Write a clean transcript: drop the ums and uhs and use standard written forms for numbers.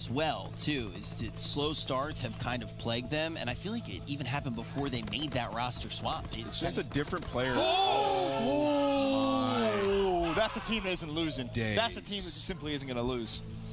as well, too, is that slow starts have kind of plagued them, and I feel like it even happened before they made that roster swap. It's just a different player. Oh! That's a team that isn't losing. Dang. That's a team that just simply isn't going to lose.